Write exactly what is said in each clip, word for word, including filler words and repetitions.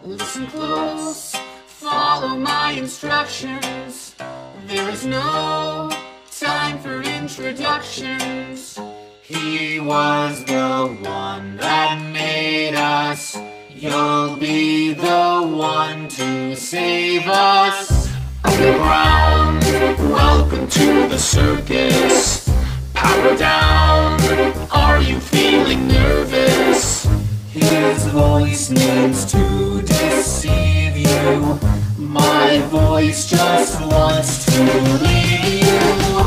Listen close, follow my instructions. There is no time for introductions. He was the one that made us. You'll be the one to save us. Underground, welcome to the circus. Power down, are you feeling nervous? His voice needs to deceive you. My voice just wants to leave you.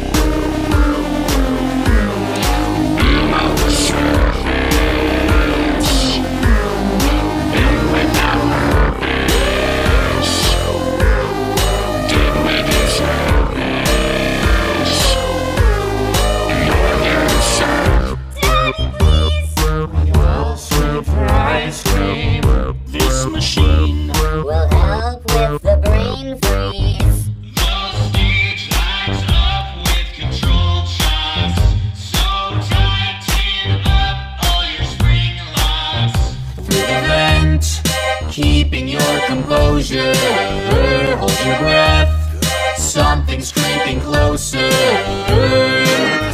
This machine will help with the brain freeze. The stage lights up with controlled shots. So tighten up all your spring locks. Through the vent, keeping your composure. Hold your breath, something's creeping closer.